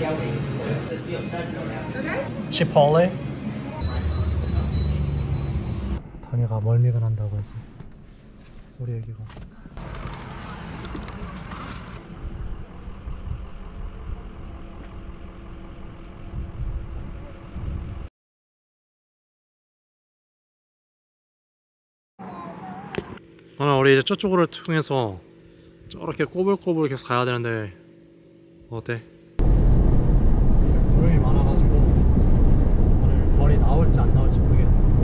치폴레? 다미가 멀미가 난다고 해서 우리 애기가 우리 이제 저쪽으로 통해서 저렇게 꼬불꼬불 계속 가야 되는데 어때? 구름이 많아가지고 오늘 벌이 나올지 안 나올지 모르겠네.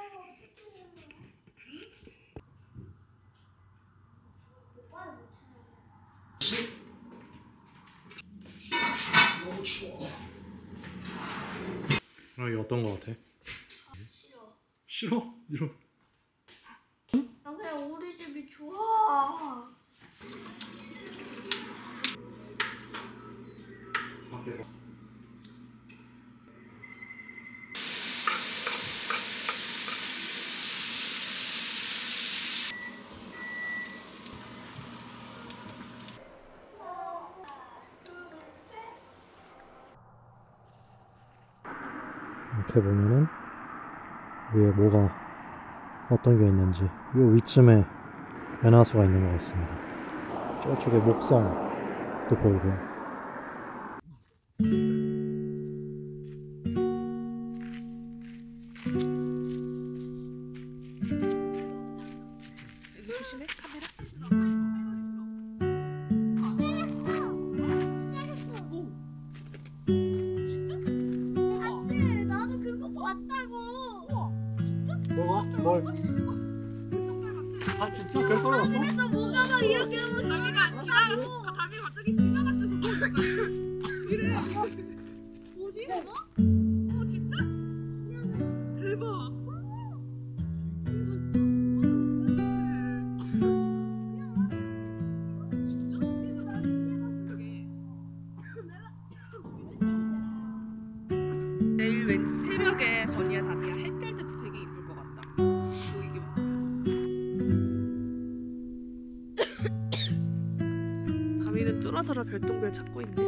너무 추워. 그럼 이게 어떤 거 같아? 싫어. 싫어? 이러. 나 그냥 우리 집이 좋아. 이렇게 보면은 위에 뭐가 어떤 게 있는지 이 위쯤에 연화수가 있는 것 같습니다. 저쪽에 목성도 보이고요. 조심해 카메라. 나도 그거 봤다고. 뭐가? 뭘? 아 진짜? 별 떨어졌어? 그래서 뭐가 막 이렇게 하면 다미가 갑자기 지나갔어서 그래. 어디? 진짜? 대박. 내일 왠지 새벽에 건이야 다미야 해 뜰 때도 되게 이쁠 것 같다. 보이기 다미는 뚫어져라 별똥별 찾고 있네.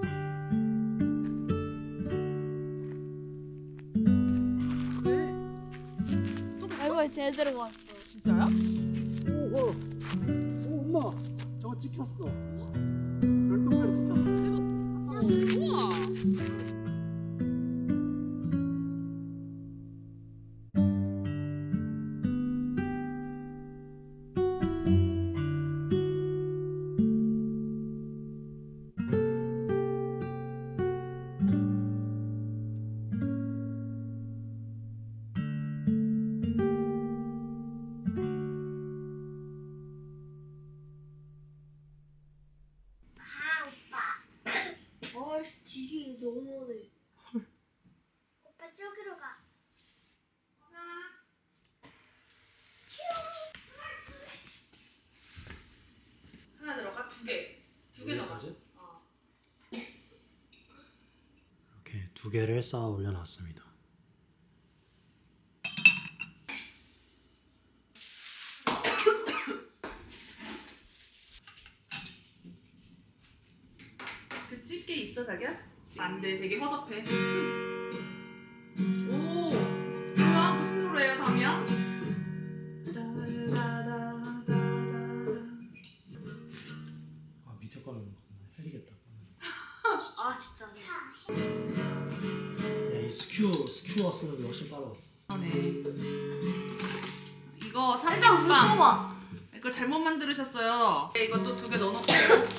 왜? 또 봤어? 알고 제대로 왔어. 진짜야? 오 엄마 저거 찍혔어. 별똥별이 찍혔어. 우와. 아이씨 지기 너무하네. 오빠 저기로 가. 하나 들어가 두 개. 두 개 넣어. 이렇게 두 개를 쌓아 올려놨습니다. 그 집게 있어 자기야? 안 돼, 되게 허접해. 오, 뭐야? 무슨 노래예요, 다미야? 아 밑에 거는 해리겠다. 아 진짜. 야이 스큐어 쓰는 게 훨씬 빠르웠어. 네. 이거 일단 삼각빵. 웃어봐. 이거 잘못 만들으셨어요. 네, 이것도 두 개 넣어놓고.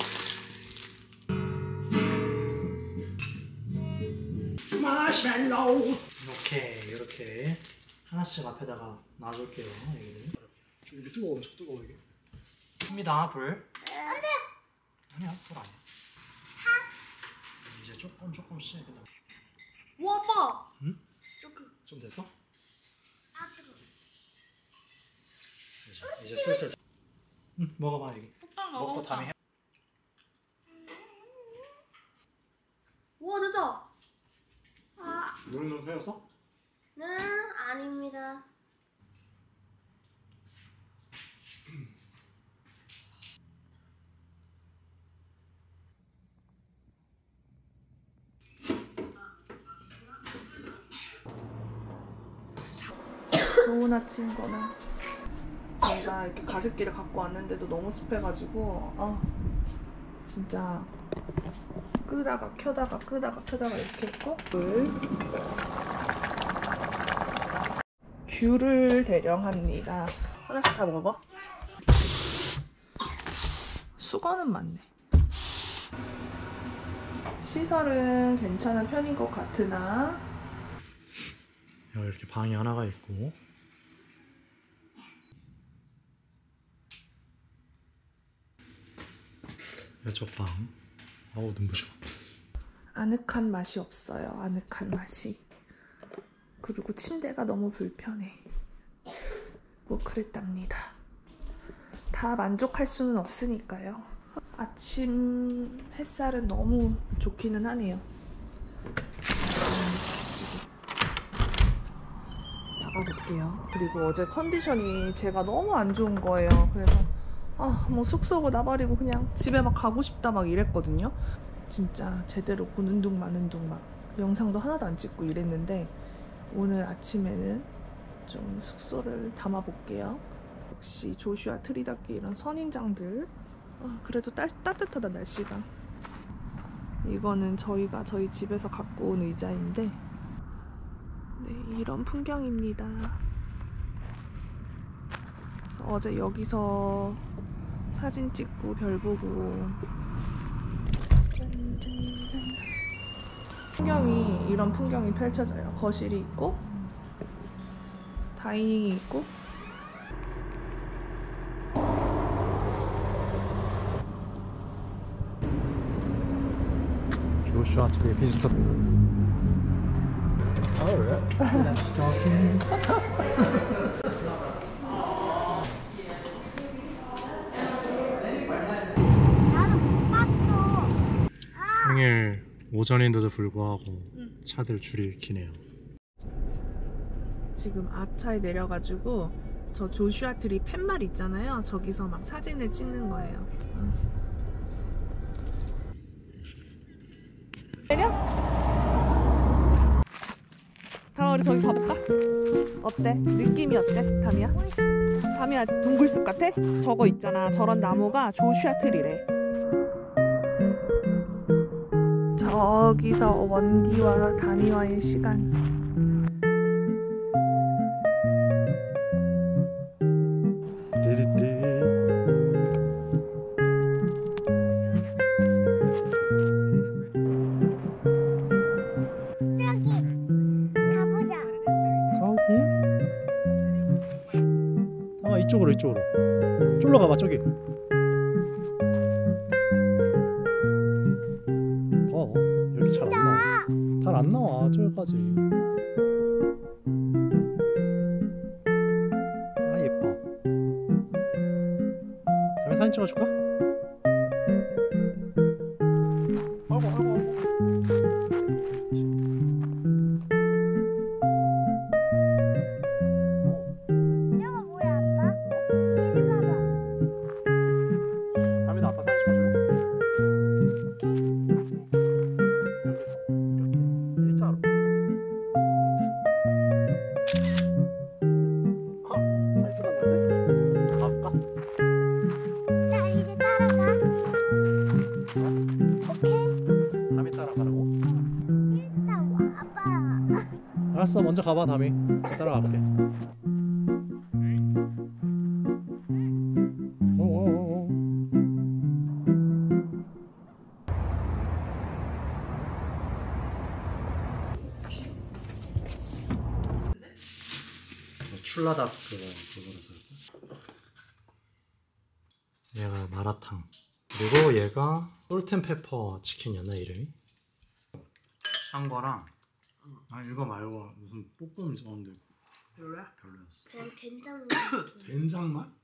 마시멜로우. 이렇게 하나씩 앞에다가 놔줄게요. 여기를. 이게 뜨거워, 엄청 뜨거워 이게. 큽니다 불. 안돼. 아니야 불 아니야. 이제 조금씩 그다음. 와 아빠. 응? 조금. 좀 됐어? 아 뜨거. 이제 슬슬. 응 먹어봐 여기. 호빵 먹고 다음에 해. 와 됐다. 아. 노릇노릇 하였어? 는 아닙니다. 좋은 아침 거나. 저희가 이렇게 가습기를 갖고 왔는데도 너무 습해가지고 진짜 끄다가 켜다가 이렇게 했고 귤을 대령합니다. 하나씩 다 먹어? 수건은 많네. 시설은 괜찮은 편인 것 같으나 여기 이렇게 방이 하나가 있고 이쪽 방. 어우 눈부셔. 아늑한 맛이 없어요. 아늑한 맛이. 그리고 침대가 너무 불편해. 뭐 그랬답니다. 다 만족할 수는 없으니까요. 아침 햇살은 너무 좋기는 하네요. 나가볼게요. 그리고 어제 컨디션이 제가 너무 안 좋은 거예요. 그래서 뭐 숙소고 나발이고 그냥 집에 막 가고 싶다 막 이랬거든요. 진짜 제대로 보는 둥 마는 둥 막 영상도 하나도 안 찍고 이랬는데 오늘 아침에는 좀 숙소를 담아볼게요. 역시 조슈아 트리답게 이런 선인장들. 그래도 따뜻하다 날씨가. 이거는 저희 집에서 갖고 온 의자인데 네, 이런 풍경입니다. 그래서 어제 여기서 사진 찍고 별 보고 짠짠짠. 이런 풍경이 펼쳐져요. 거실이 있고 다이닝이 있고 조슈아 트리 비지터. 나도 못 봤어. 평일 오전인데도 불구하고 차들 줄이 기네요. 지금 앞차에 내려가지고 저 조슈아 트리 팻말 있잖아요. 저기서 막 사진을 찍는 거예요. 내려? 다음아 우리 저기 가볼까? 어때? 느낌이 어때? 담이야 동굴숲 같아? 저거 있잖아. 저런 나무가 조슈아 트리래. 저기서 원디와 담이와의 시간. 띠리띠. 저기 가보자. 저기? 이쪽으로 쫄러 가봐 저기. 여기 잘 안 나와 저기까지. 예뻐. 다음에 사진 찍어줄까? 아이고. 저거 뭐야 아빠? 지금 봐봐. 다음에도 아빠 사진 찍어줄래? 여기서 일자로. 잘 찍었는데? 가볼까? 나 이제 따라가. 오케이. 담이 따라가라고? 일단 와 아빠. 알았어 먼저 가봐 담이. 따라갈게. 출라닭 그거라서. 얘가 마라탕. 그리고 얘가 솔트앤페퍼 치킨이었나 이름이? 싼 거랑 이거 말고 무슨 볶음 있었는데 별로야? 별로였어. 그냥 된장. 된장 맛?